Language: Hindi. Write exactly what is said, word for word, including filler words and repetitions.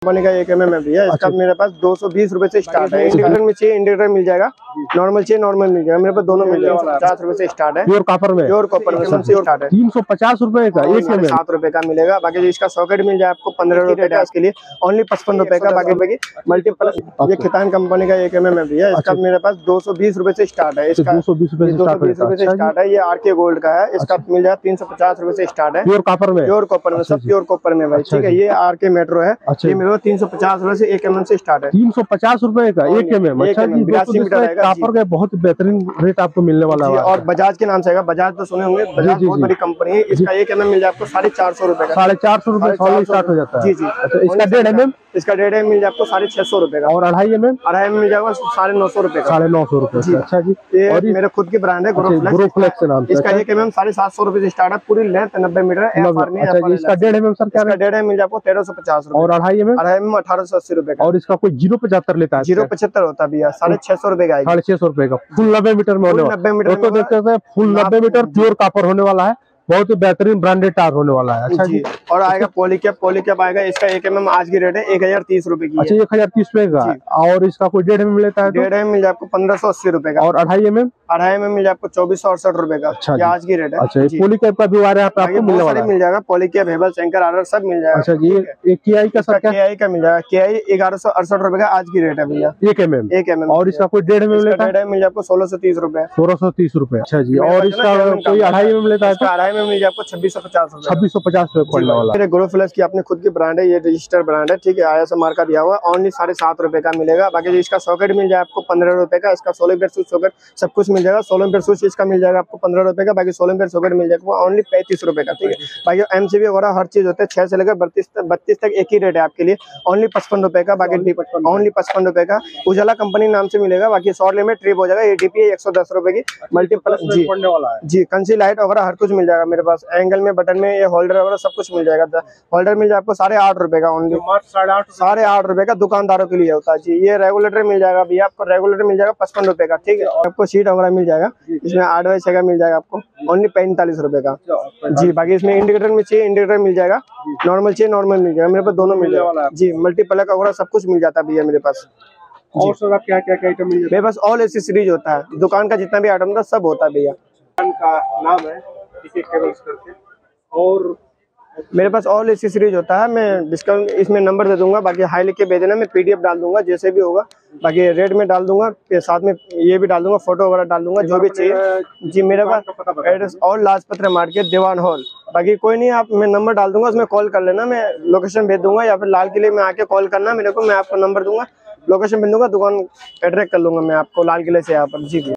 कंपनी का एक एम एम है भैया, इसका मेरे पास दो सौ बीस रूपए से स्टार्ट है। इंडिकेटर में चाहिए इंडिकेटर मिल जाएगा, नॉर्मल चाहिए नॉर्मल मिल जाएगा, मेरे पास दोनों मिल जाएगा। पचास रूपए से स्टार्ट है, प्योर कॉपर में, प्योर कॉपर में स्टार्ट है। तीन सौ पचास रूपए का एक एम एम सात रूपए का मिलेगा। बाकी इसका सॉकेट मिल जाए आपको पंद्रह रूपए का, इसके लिए ओनली पचपन रूपए का। बाकी बाकी मल्टीपल ये खितान कंपनी का एक एम एम है भैया, इसका मेरे पास दो सौ बीस रूपए से स्टार्ट है। इसका दो सौ बीस रूपए दो सौ बीस रूपए से स्टार्ट है। ये आर के गोल्ड का है, इसका मिल जाए तीन सौ पचास रूपए से स्टार्ट है। प्योर कॉपर में, प्योर कॉपर में, सब प्योर कॉपर में भाई, ठीक है। ये आर के मेट्रो है, ये मेरे तीन सौ पचास रूपए से एक एम एम से स्टार्ट है। तीन सौ पचास रूपए का एक एम एम। अच्छा जी, बयासी मीटर कॉपर का बहुत बेहतरीन रेट आपको मिलने वाला है। और बजाज के नाम से है, बजाज तो सुने होंगे, बजाज बहुत बड़ी कंपनी है। इसका एक एम एम मिल जाए आपको साढ़े चार सौ रूपये का, साढ़े चार सौ रूपये स्टार्ट हो जाता है। जी जी। अच्छा, इसका डेढ़ एम एम, इसका डेढ़ एम मिल जाए आपको साढ़े छह सौ रूपये का। और अढ़ाई एम एम, अढ़ाई एम मिल जाएगा साढ़े नौ सौ रूपये का, साढ़े नौ सौ रूपये। अच्छा जी, ये मेरे खुद की ब्रांड है ग्रोफ्लेक्स के नाम से। इसका एक एम एम साढ़े सात सौ रूपये से स्टार्ट है, पूरी लेंथ नब्बे मीटर है। इसका डेढ़ एम एम सर क्या, डेढ़ एम मिल जाए आपको तेरह सौ पचास रूपये, और अढ़ाई एम एम, अढ़ाई एम अठारह सौ अस्सी रूपये का। और इसका कोई जीरो पचहत्तर लेता है, जीरो पचहत्तर होता है भैया, साढ़े छह सौ रूपये का, साढ़े छह सौ रूपये का। फुल नब्बे मीटर में होने वाला, नब्बे मीटर तो देखते हैं फुल नब्बे मीटर प्योर कॉपर होने वाला है, बहुत ही बेहतरीन ब्रांडेड टायर होने वाला है। अच्छा जी, और आएगा पॉलीकैप, पॉलीकैप आएगा। इसका एक एम एम आज की रेट है एक हजार तीस रूपए की। अच्छा, एक हजार तीस रूपए का। और इसका कोई डेढ़ एम लेता है, डेढ़ एम मिल जाए आपको पंद्रह सौ अस्सी रूपए का। और अढ़ाई एम एम, अढ़ाई एम मिल जाए आपको चौबीस सौ अड़सठ रूपए का। अच्छा, आज की रेट है। अच्छा, पॉलीकैप का भी आ रहा है आपको मिलने वाला है, मिल जाएगा। पॉलीकैप, हेबल, शंकर, आर्डर सब मिल जाएगा। अच्छा जी, एक के आई का सर क्या, के आई का मिल जाएगा। के आई ग्यारह सौ अड़सठ रूपए का आज की रेट है भैया, एक एम एम, एक एम एम। और इसका कोई डेढ़ एम एम लेता है, डेढ़ एम मिल जाए आपको सोलह सौ तीस रूपए, सोलह सौ तीस रूपए। अच्छा जी, और इसका कोई अढ़ाई एम एम लेता है, अढ़ाई एम मिल जाए आपको छब्बीस सौ पचास रूपए, छब्बीस सौ पचास रूपए पड़ने वाला है। ग्रोफ्लेक्स की अपनी खुद की ब्रांड है, ये रजिस्टर्ड ब्रांड है, ठीक है। आई एस एम आर का दिया हुआ, ओनली साढ़े सात रुपए का मिलेगा। बाकी इसका सॉकेट मिल जाए आपको पंद्रह रुपए का। इसका सोलह एम्पीयर स्विच सॉकेट सब कुछ मिल जाएगा। सोलह एम्पीयर स्विच इसका मिल जाएगा आपको पंद्रह रुपए का। बाकी सोलह एम्पीयर सॉकेट मिल जाएगा ओनली पैंतीस रुपए का, ठीक है। बाकी एमसीबी वगैरह हर चीज होता है, छह से लेकर बत्तीस तक बत्तीस तक एक ही रेट है आपके लिए, ओनली पचपन रुपए का। बाकी ओनली पचपन रुपए का उजाला कंपनी नाम से मिलेगा। बाकी शॉर्ट लिमिट ट्रिप हो जाएगा। एडीपी एक सौ दस रुपए की मल्टीपल जी जी कंसी लाइट वगैरह हर कुछ मिल जाएगा मेरे पास। एंगल में बटन में ये होल्डर वगैरह सब कुछ मिल जाएगा। होल्डर मिल जाए आपको साढ़े आठ रुपए का, ओनली साढ़े आठ रुपए का दुकानदारों के लिए होता है जी। ये रेगुलेटर मिल जाएगा भैया आपको, रेगुलेटर मिल जाएगा पचपन रुपए का, ठीक है। आपको सीट वगैरह मिल जाएगा, इसमें आठ बाई छह का मिल जाएगा आपको ओनली पैंतालीस रुपए का जी। बाकी इसमें इंडिकेटर में चाहिए इंडिकेटर मिल जाएगा, नॉर्मल चाहिए नॉर्मल मिल जाएगा, मेरे पास दोनों मिल जाएगा जी। मल्टीप्लग वगैरह सब कुछ मिल जाता है भैया मेरे पास। और सर क्या क्या क्या आइटम मिल जाता है? मेरे पास ऑल एसेसरीज होता है, दुकान का जितना भी आइटम था सब होता है भैया। का नाम है करके, और मेरे पास ऑल एसेसरीज होता है। मैं डिस्काउंट इसमें नंबर दे दूंगा, बाकी हाई लिख के भेज देना, मैं पीडीएफ डाल दूंगा जैसे भी होगा। बाकी रेट में डाल दूंगा, साथ में ये भी डाल दूंगा, फोटो वगैरह डाल दूंगा जो भी चाहिए जी। मेरे पास एड्रेस और लाजपत मार्केट दीवान हॉल। बाकी कोई नहीं, आप मैं नंबर डाल दूंगा, उसमें कॉल कर लेना, मैं लोकेशन भेज दूंगा, या फिर लाल किले में आके कॉल करना मेरे को, मैं आपको नंबर दूंगा, लोकेशन भेज दूंगा, दुकान एड्रेस कर लूंगा मैं आपको लाल किले से यहाँ पर जी।